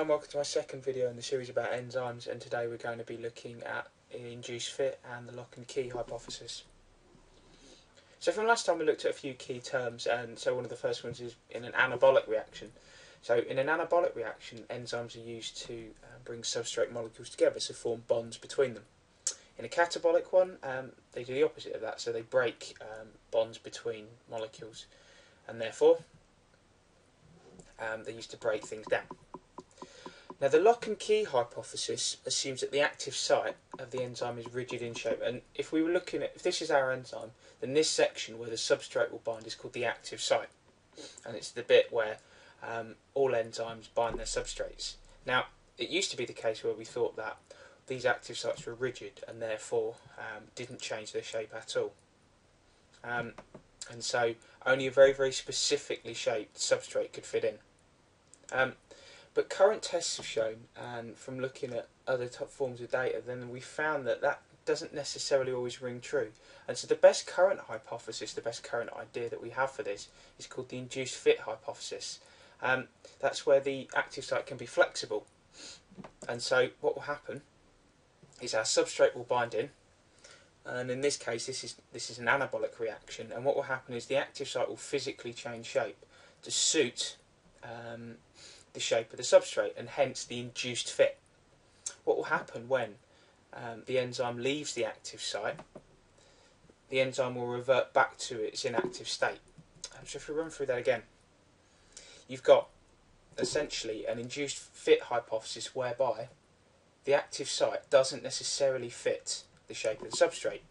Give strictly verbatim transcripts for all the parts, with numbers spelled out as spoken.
and welcome to my second video in the series about enzymes, and today we're going to be looking at induced fit and the lock and key hypothesis. So from last time we looked at a few key terms, and so one of the first ones is in an anabolic reaction. So in an anabolic reaction, enzymes are used to uh, bring substrate molecules together, so form bonds between them. In a catabolic one, um, they do the opposite of that, so they break um, bonds between molecules, and therefore um, they're used to break things down. Now, the lock and key hypothesis assumes that the active site of the enzyme is rigid in shape, and if we were looking at, if this is our enzyme, then this section where the substrate will bind is called the active site, and it's the bit where um, all enzymes bind their substrates. Now, it used to be the case where we thought that these active sites were rigid and therefore um, didn't change their shape at all, um, and so only a very, very specifically shaped substrate could fit in. Um, But current tests have shown, and from looking at other top forms of data, then we found that that doesn't necessarily always ring true. And so the best current hypothesis, the best current idea that we have for this is called the Induced Fit Hypothesis. Um, that's where the active site can be flexible. And so what will happen is our substrate will bind in, and in this case this is, this is an anabolic reaction, and what will happen is the active site will physically change shape to suit um, the shape of the substrate, and hence the induced fit. What will happen when um, the enzyme leaves the active site? The enzyme will revert back to its inactive state. Um, so if we run through that again, you've got essentially an induced fit hypothesis whereby the active site doesn't necessarily fit the shape of the substrate.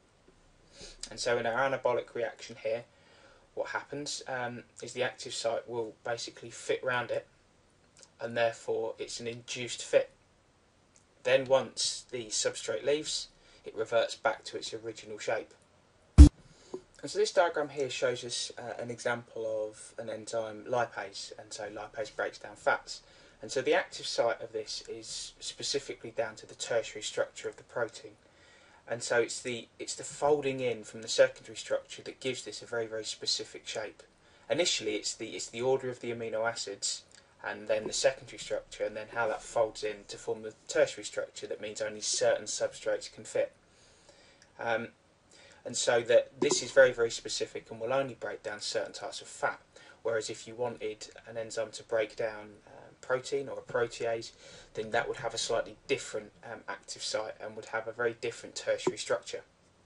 And so in our anabolic reaction here, what happens um, is the active site will basically fit round it, and therefore it's an induced fit. Then once the substrate leaves, it reverts back to its original shape. And so this diagram here shows us uh, an example of an enzyme lipase, and so lipase breaks down fats. And so the active site of this is specifically down to the tertiary structure of the protein. And so it's the, it's the folding in from the secondary structure that gives this a very, very specific shape. Initially it's the, it's the order of the amino acids, and then the secondary structure, and then how that folds in to form the tertiary structure that means only certain substrates can fit. Um, and so that this is very, very specific and will only break down certain types of fat, whereas if you wanted an enzyme to break down um, protein or a protease, then that would have a slightly different um, active site and would have a very different tertiary structure.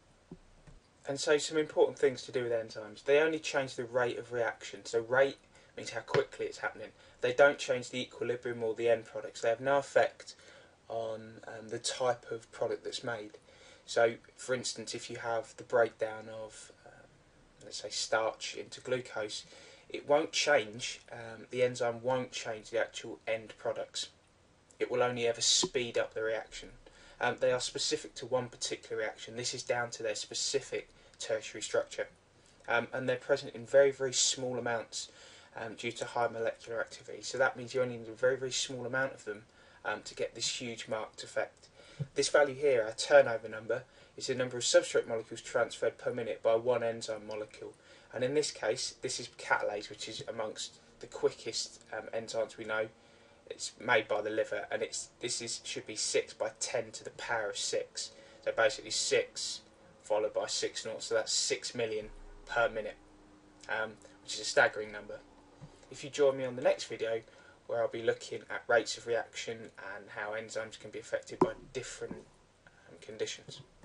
And so some important things to do with enzymes: they only change the rate of reaction, so rate means how quickly it's happening. They don't change the equilibrium or the end products. They have no effect on um, the type of product that's made. So, for instance, if you have the breakdown of, um, let's say, starch into glucose, it won't change, um, the enzyme won't change the actual end products. It will only ever speed up the reaction. Um, they are specific to one particular reaction. This is down to their specific tertiary structure. Um, and they're present in very, very small amounts, Um, due to high molecular activity. So that means you only need a very, very small amount of them um, to get this huge marked effect. This value here, our turnover number, is the number of substrate molecules transferred per minute by one enzyme molecule. And in this case, this is catalase, which is amongst the quickest um, enzymes we know. It's made by the liver, and it's this is should be six by ten to the power of six. So basically six followed by six naught, so that's six million per minute, um, which is a staggering number. If you join me on the next video, where I'll be looking at rates of reaction and how enzymes can be affected by different um, conditions.